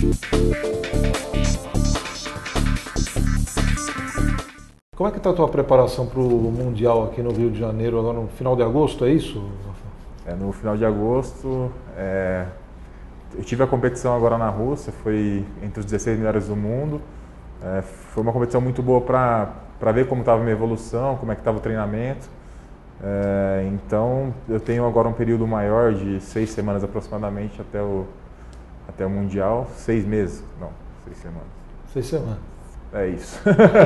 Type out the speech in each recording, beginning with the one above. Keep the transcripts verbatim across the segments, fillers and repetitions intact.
Como é que está a tua preparação para o Mundial aqui no Rio de Janeiro, agora no final de agosto, é isso? É, no final de agosto, é, eu tive a competição agora na Rússia, foi entre os dezesseis melhores do mundo. É, foi uma competição muito boa para para ver como estava a minha evolução, como é que estava o treinamento. É, então, eu tenho agora um período maior de seis semanas aproximadamente até o, até o Mundial. Seis meses? Não, seis semanas. Seis semanas. É isso.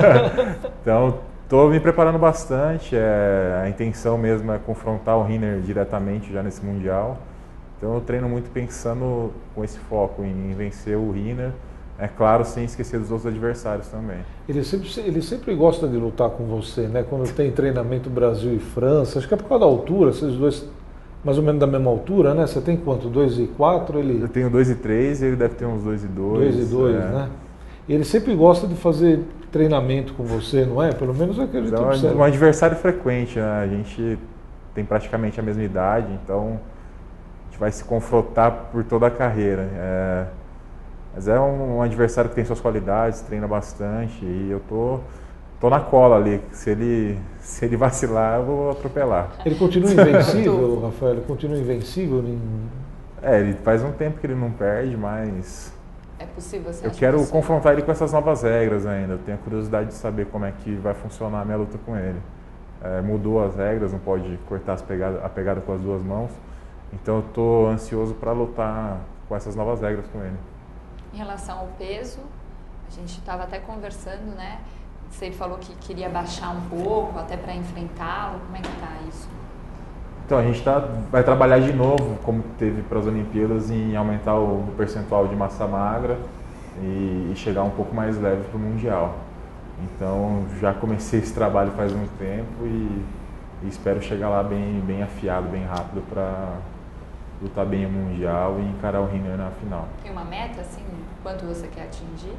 Então, estou me preparando bastante. É, a intenção mesmo é confrontar o Rinner diretamente já nesse Mundial. Então, eu treino muito pensando com esse foco em, em vencer o Rinner. É claro, sem esquecer dos outros adversários também. Ele sempre, ele sempre gosta de lutar com você, né? Quando tem treinamento Brasil e França, acho que é por causa da altura, vocês dois mais ou menos da mesma altura, né? Você tem quanto? dois e quatro? Ele... Eu tenho dois e três, ele deve ter uns dois e dois. dois e dois, é. Né? Ele sempre gosta de fazer treinamento com você, não é? Pelo menos aquele então, tipo. É um adversário frequente, né? A gente tem praticamente a mesma idade, então a gente vai se confrontar por toda a carreira. É... Mas é um, um adversário que tem suas qualidades, treina bastante e eu tô, tô na cola ali. Se ele, se ele vacilar, eu vou atropelar. Ele continua invencível, Rafael? Ele continua invencível? Em... É, ele faz um tempo que ele não perde, mas... É possível, você eu acha quero possível? confrontar ele com essas novas regras ainda. Eu tenho a curiosidade de saber como é que vai funcionar a minha luta com ele. É, mudou as regras, não pode cortar as pegada, a pegada com as duas mãos. Então eu estou ansioso para lutar com essas novas regras com ele. Em relação ao peso, a gente estava até conversando, né? Você falou que queria baixar um pouco, até para enfrentá-lo. Como é que está isso? Então, a gente tá, vai trabalhar de novo, como teve para as Olimpíadas, em aumentar o percentual de massa magra e, e chegar um pouco mais leve para o Mundial. Então, já comecei esse trabalho faz um tempo e, e espero chegar lá bem, bem afiado, bem rápido para lutar bem o Mundial e encarar o Rinner na final. Tem uma meta, assim, quanto você quer atingir?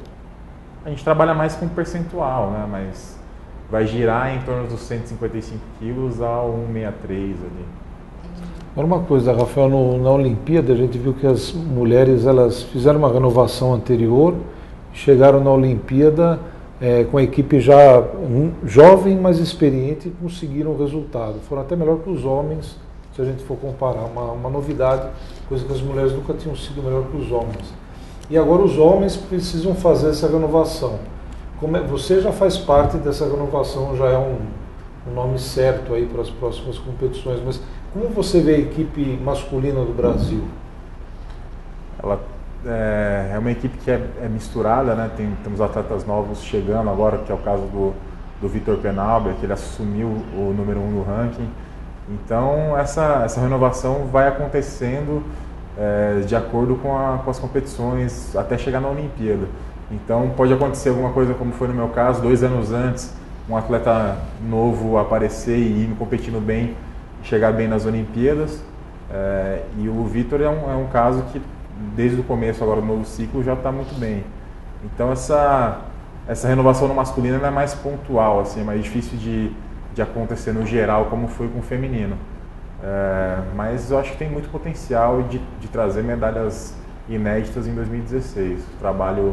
A gente trabalha mais com percentual, né? Mas vai girar em torno dos cento e cinquenta e cinco quilos ao cento e sessenta e três ali. Agora uma coisa, Rafael, no, na Olimpíada a gente viu que as mulheres elas fizeram uma renovação anterior, chegaram na Olimpíada é, com a equipe já um, jovem, mas experiente e conseguiram o resultado. Foram até melhor que os homens, se a gente for comparar, uma, uma novidade, coisa que as mulheres nunca tinham sido melhor que os homens. E agora os homens precisam fazer essa renovação. Como é, você já faz parte dessa renovação, já é um, um nome certo aí para as próximas competições, mas como você vê a equipe masculina do Brasil? Ela é, é uma equipe que é, é misturada, né? Tem, temos atletas novos chegando agora, que é o caso do, do Vitor Penalber, que ele assumiu o número um no ranking. Então, essa, essa renovação vai acontecendo é, de acordo com, a, com as competições, até chegar na Olimpíada. Então, pode acontecer alguma coisa, como foi no meu caso, dois anos antes, um atleta novo aparecer e ir competindo bem, chegar bem nas Olimpíadas. É, e o Vitor é um, é um caso que, desde o começo agora do novo ciclo, já está muito bem. Então, essa, essa renovação no masculino é mais pontual, assim, é mais difícil de... de acontecer no geral, como foi com o feminino. É, mas eu acho que tem muito potencial de, de trazer medalhas inéditas em dois mil e dezesseis. O trabalho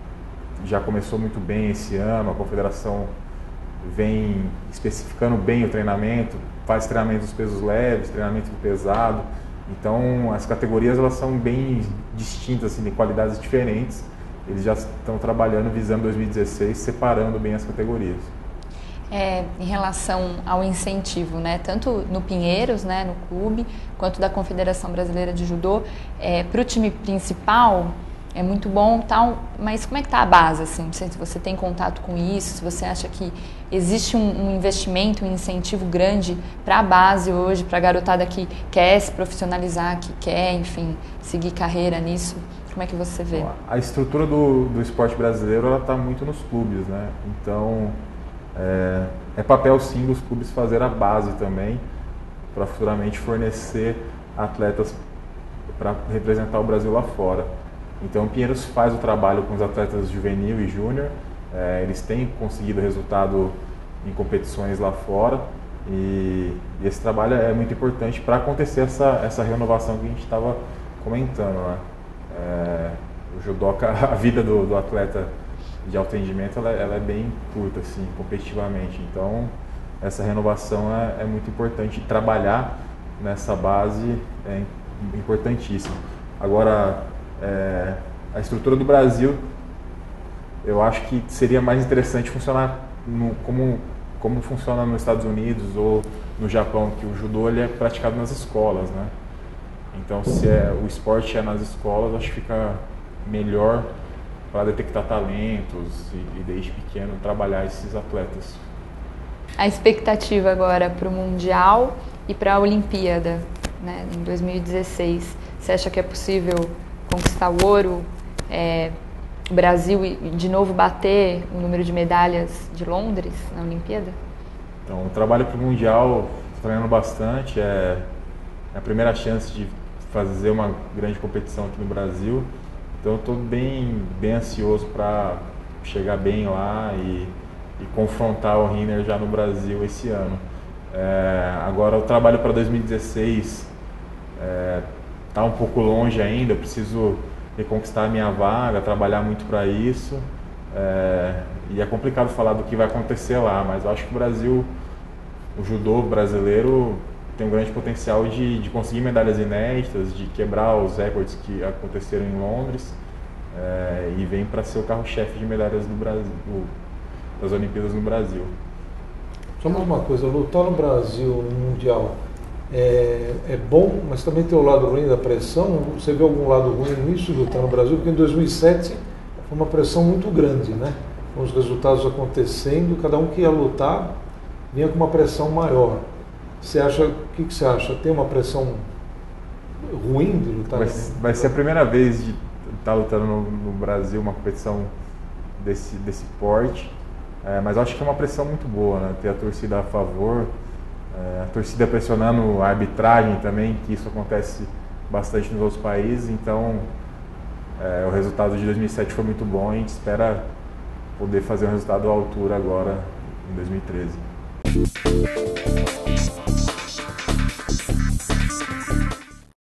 já começou muito bem esse ano, a confederação vem especificando bem o treinamento, faz treinamento dos pesos leves, treinamento do pesado. Então, as categorias elas são bem distintas, assim, de qualidades diferentes. Eles já estão trabalhando, visando dois mil e dezesseis, separando bem as categorias. É, em relação ao incentivo, né, tanto no Pinheiros, né, no clube, quanto da Confederação Brasileira de Judô, é, para o time principal é muito bom, tal, mas como é que está a base? Assim? Não sei se você tem contato com isso, se você acha que existe um, um investimento, um incentivo grande para a base hoje, para a garotada que quer se profissionalizar, que quer, enfim, seguir carreira nisso. Como é que você vê? A estrutura do, do esporte brasileiro ela está muito nos clubes, né? Então, É, é papel sim dos clubes fazer a base também, para futuramente fornecer atletas para representar o Brasil lá fora. Então o Pinheiros faz o trabalho com os atletas juvenil e júnior, é, eles têm conseguido resultado em competições lá fora e, e esse trabalho é muito importante para acontecer essa, essa renovação que a gente estava comentando, né? É, o judoca, a vida do, do atleta de alto rendimento, ela, ela é bem curta, assim, competitivamente. Então, essa renovação é, é muito importante. Trabalhar nessa base é importantíssimo. Agora, é, a estrutura do Brasil, eu acho que seria mais interessante funcionar no, como, como funciona nos Estados Unidos ou no Japão, que o judô ele é praticado nas escolas, né? Então, se é, o esporte é nas escolas, acho que fica melhor para detectar talentos e, e desde pequeno trabalhar esses atletas. A expectativa agora para o Mundial e para a Olimpíada, né, em dois mil e dezesseis, você acha que é possível conquistar o ouro, é, o Brasil e de novo bater o número de medalhas de Londres na Olimpíada? Então, o trabalho para o Mundial, estou treinando bastante, é a primeira chance de fazer uma grande competição aqui no Brasil. Então eu estou bem, bem ansioso para chegar bem lá e, e confrontar o Rinner já no Brasil esse ano. É, agora o trabalho para dois mil e dezesseis está é, um pouco longe ainda, eu preciso reconquistar a minha vaga, trabalhar muito para isso. É, e é complicado falar do que vai acontecer lá, mas eu acho que o Brasil, o judô brasileiro tem um grande potencial de, de conseguir medalhas inéditas, de quebrar os recordes que aconteceram em Londres, é, e vem para ser o carro-chefe de medalhas do Brasil, do, das Olimpíadas no Brasil. Só mais uma coisa, lutar no Brasil, no Mundial, é, é bom, mas também tem o lado ruim da pressão. Você vê algum lado ruim nisso de lutar no Brasil? Porque em dois mil e sete foi uma pressão muito grande, né? Com os resultados acontecendo, cada um que ia lutar vinha com uma pressão maior. Você acha, o que, que você acha? Tem uma pressão ruim de lutar? Vai, vai ser a primeira vez de estar lutando no, no Brasil, uma competição desse, desse porte, é, mas eu acho que é uma pressão muito boa, né? Ter a torcida a favor, é, a torcida pressionando a arbitragem também, que isso acontece bastante nos outros países. Então, é, o resultado de dois mil e sete foi muito bom e a gente espera poder fazer um resultado à altura agora em dois mil e treze.